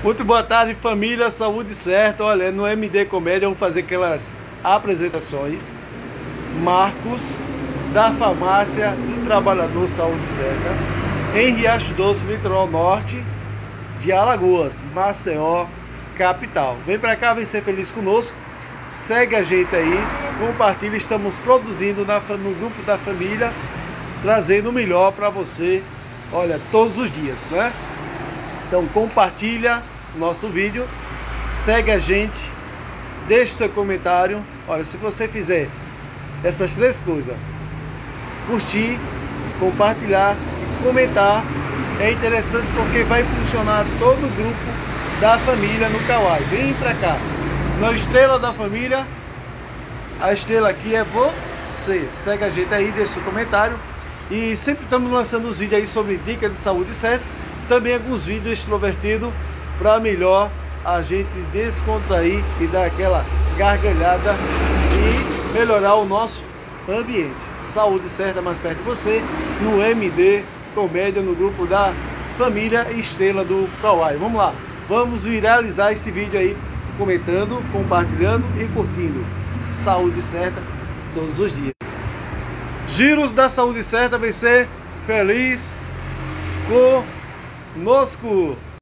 Muito boa tarde, família, saúde certa. Olha, no MD Comédia vamos fazer aquelas apresentações. Marcos, da Farmácia do Trabalhador Saúde Certa, em Riacho Doce, litoral norte de Alagoas, Maceió, capital. Vem pra cá, vem ser feliz conosco. Segue a gente aí, compartilha. Estamos produzindo no grupo da família, trazendo o melhor para você, olha, todos os dias, né? Então compartilha o nosso vídeo, segue a gente, deixe seu comentário. Olha, se você fizer essas três coisas, curtir, compartilhar e comentar, é interessante porque vai funcionar todo o grupo da família no Kawaii. Vem pra cá, na estrela da família, a estrela aqui é você. Segue a gente aí, deixa seu comentário. E sempre estamos lançando os vídeos aí sobre dicas de saúde certa. Também alguns vídeos extrovertidos para melhor a gente descontrair e dar aquela gargalhada e melhorar o nosso ambiente. Saúde certa mais perto de você, no MD Comédia, no grupo da família Estrela do Kawaii. Vamos lá, vamos viralizar esse vídeo aí, comentando, compartilhando e curtindo. Saúde certa todos os dias. Giros da Saúde Certa, vem ser feliz conosco.